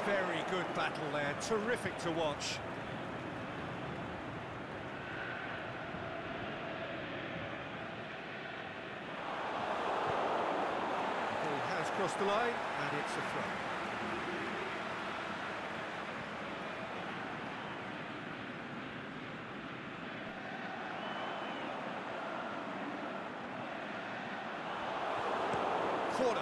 Very good battle there, terrific to watch. Ball has crossed the line, and it's a throw. Corner.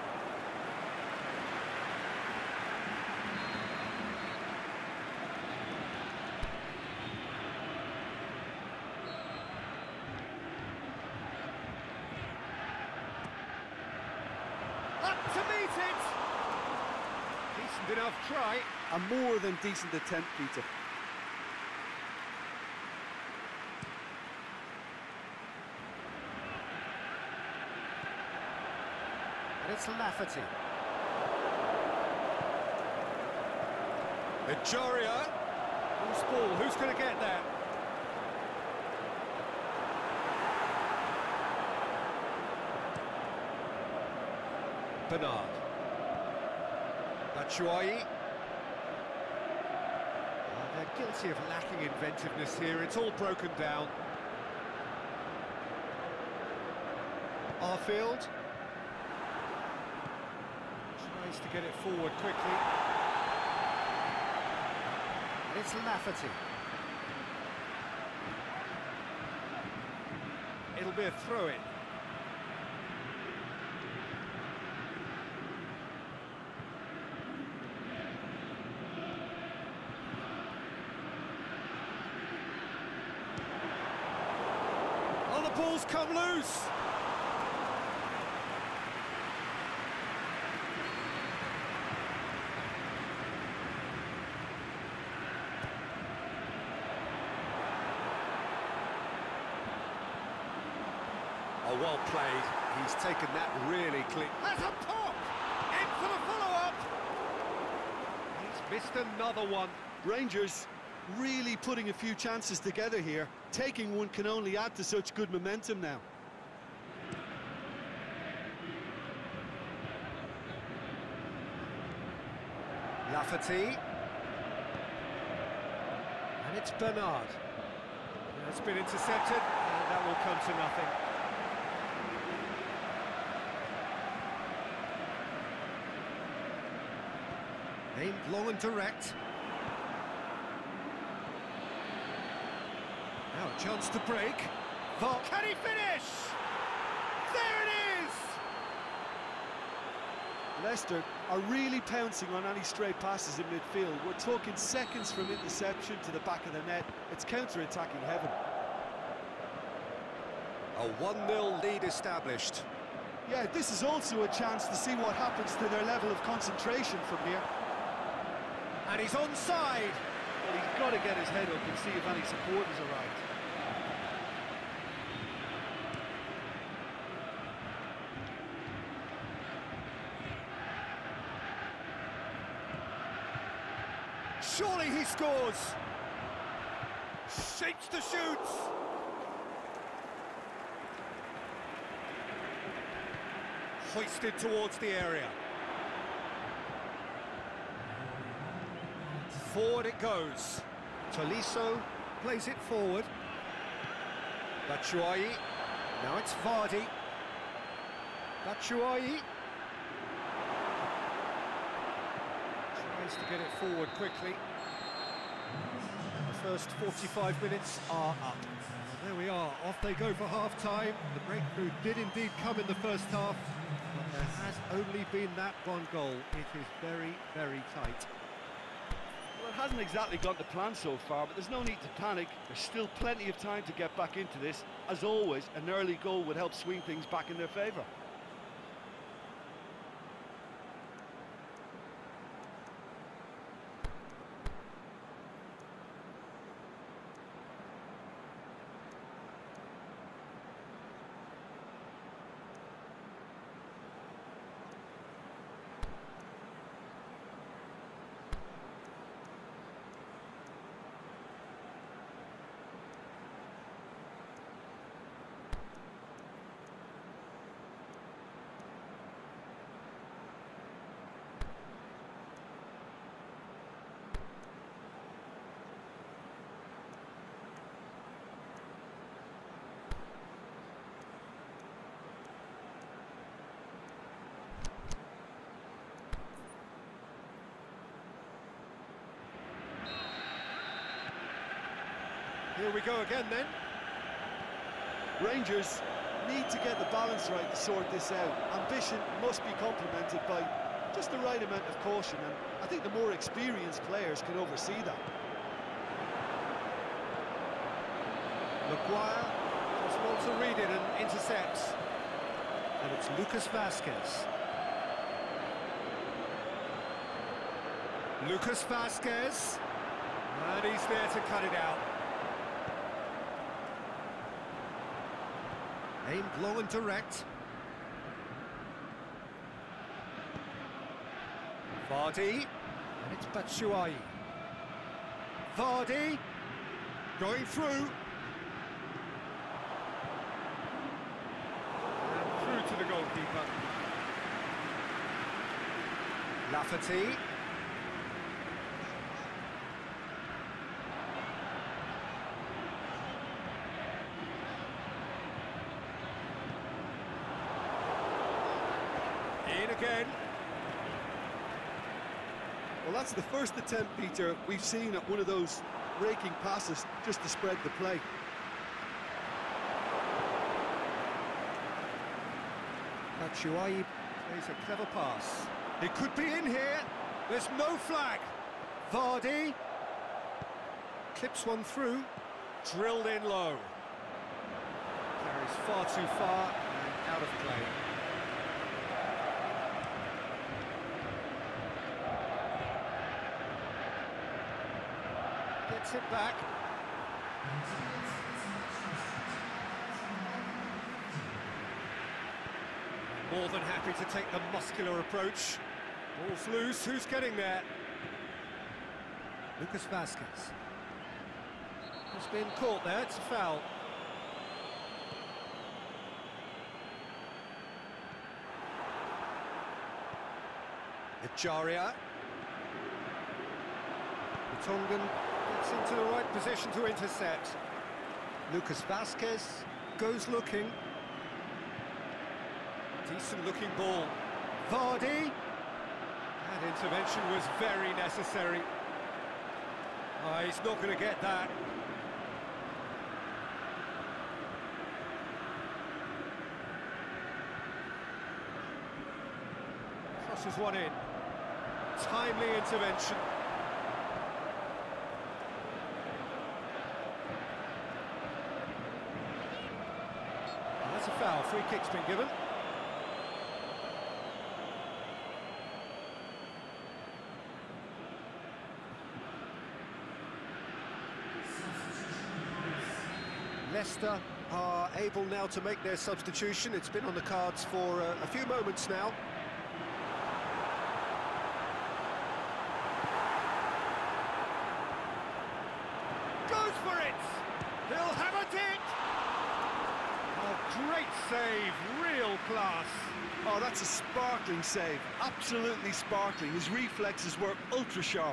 Up to meet it! Decent enough try. A more than decent attempt, Peter. And it's Lafferty. Ejoria. Loose ball, who's going to get there? Bernard. Batshuayi. They're guilty of lacking inventiveness here, it's all broken down. Arfield. Tries to get it forward quickly. And it's Lafferty. It'll be a throw-in. Oh, the ball's come loose! Oh, well played. He's taken that really clean. That's a pop! In for the follow-up! He's missed another one. Rangers really putting a few chances together here. Taking one can only add to such good momentum now. Lafferty. And it's Bernard. It's been intercepted, and that will come to nothing. Aimed long and direct. Now a chance to break. Vault. Can he finish? There it is! Leicester are really pouncing on any stray passes in midfield. We're talking seconds from interception to the back of the net. It's counter-attacking heaven. A 1-0 lead established. Yeah, this is also a chance to see what happens to their level of concentration from here. And he's onside. Well, he's got to get his head up and see if any supporters arrive. Surely he scores! Shapes to shoot! Hoisted towards the area. Forward it goes. Tolisso plays it forward. Batshuayi. Now it's Vardy. Batshuayi. Tries to get it forward quickly. The first 45 minutes are up. There we are, off they go for half-time. The breakthrough did indeed come in the first half, but there has only been that one goal. It is very, very tight. Well, it hasn't exactly gone to plan so far, but there's no need to panic. There's still plenty of time to get back into this. As always, an early goal would help swing things back in their favour. Here we go again then. Rangers need to get the balance right to sort this out. Ambition must be complemented by just the right amount of caution, and I think the more experienced players can oversee that. Maguire just wants to read it and intercepts. And it's Lucas Vazquez. Lucas Vazquez. And he's there to cut it out. Aimed low and direct. Vardy. And it's Batshuayi. Vardy. Going through. To the goalkeeper. Lafferty. In again. Well, that's the first attempt, Peter, we've seen at one of those raking passes just to spread the play. Batshuayi plays a clever pass. It could be in here. There's no flag. Vardy clips one through. Drilled in low. Carries far too far and out of play. Gets it back. More than happy to take the muscular approach. Ball's loose, who's getting there? Lucas Vazquez. Has been caught there, it's a foul. Echaria. Tongan gets into the right position to intercept. Lucas Vazquez goes looking. Decent looking ball. Vardy. That intervention was very necessary. He's not going to get that. Crosses one in. Timely intervention. That's a foul. Free kick's been given. Leicester are able now to make their substitution. It's been on the cards for a few moments now. Goes for it! He'll have it! A great save, real class. Oh, that's a sparkling save, absolutely sparkling. His reflexes were ultra sharp.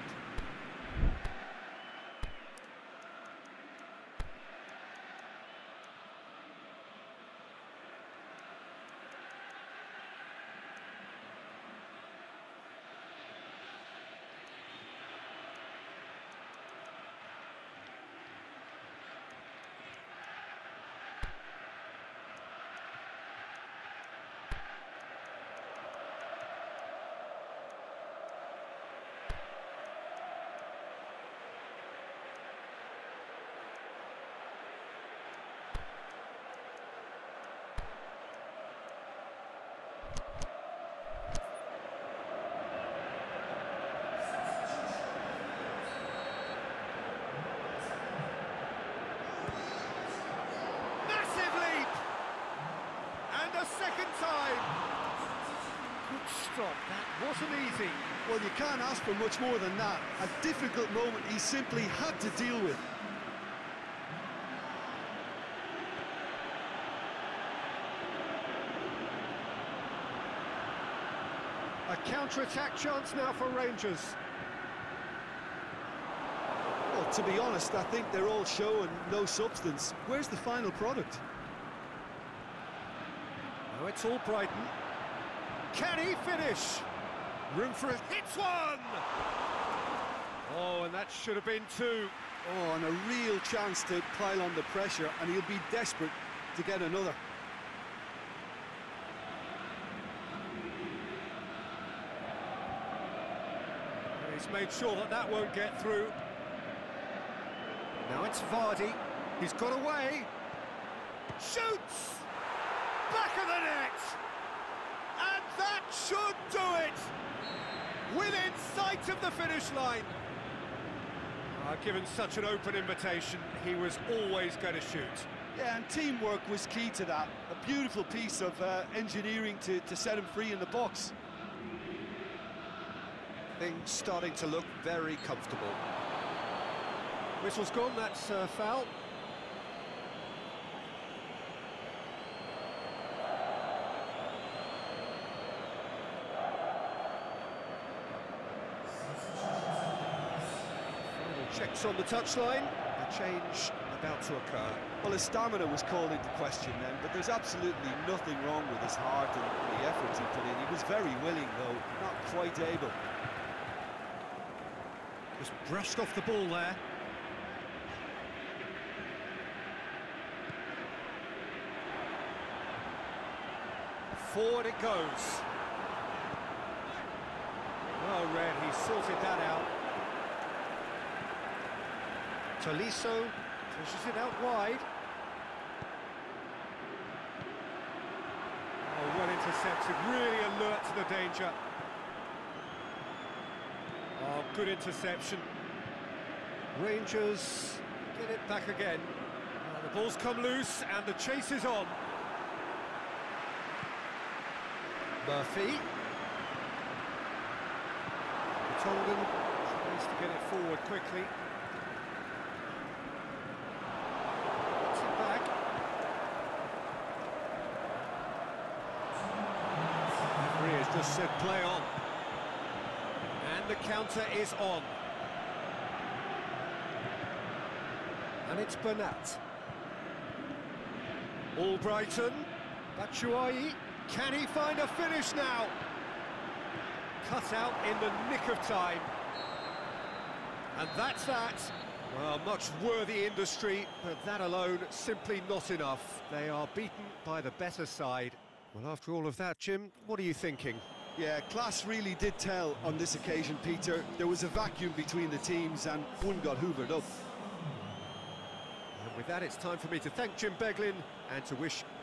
Second time. Good stop, that wasn't easy. Well, you can't ask for much more than that. A difficult moment he simply had to deal with. A counter-attack chance now for Rangers. Well, to be honest, I think they're all show and no substance. Where's the final product? Oh, it's all Brighton. Can he finish? Room for a hits one! Oh, and that should have been two. Oh, and a real chance to pile on the pressure, and he'll be desperate to get another. He's made sure that that won't get through. Now it's Vardy. He's got away. Shoots! Back of the net! And that should do it! Within sight of the finish line. Given such an open invitation, he was always going to shoot. Yeah, and teamwork was key to that. A beautiful piece of engineering to set him free in the box. Things starting to look very comfortable. Whistle's gone, that's foul. Checks on the touchline, a change about to occur. Well, his stamina was called into question then, but there's absolutely nothing wrong with his heart and the efforts he put in. He was very willing, though, not quite able. Just brushed off the ball there. Forward it goes. Well read, he sorted that out. Tolisso pushes it out wide. Oh, well intercepted, really alert to the danger. Oh, good interception. Rangers get it back again. The ball's come loose and the chase is on. Murphy. Tongan tries to get it forward quickly. Gets it back. Referee has just said play on. And the counter is on. And it's Bernat. Albrighton. Batshuayi. Can he find a finish now? Cut out in the nick of time. And that's that. Well, much worthy industry, but that alone simply not enough. They are beaten by the better side. Well, after all of that, Jim, what are you thinking? Yeah, class really did tell on this occasion, Peter. There was a vacuum between the teams and one got hoovered up. And with that, it's time for me to thank Jim Beglin and to wish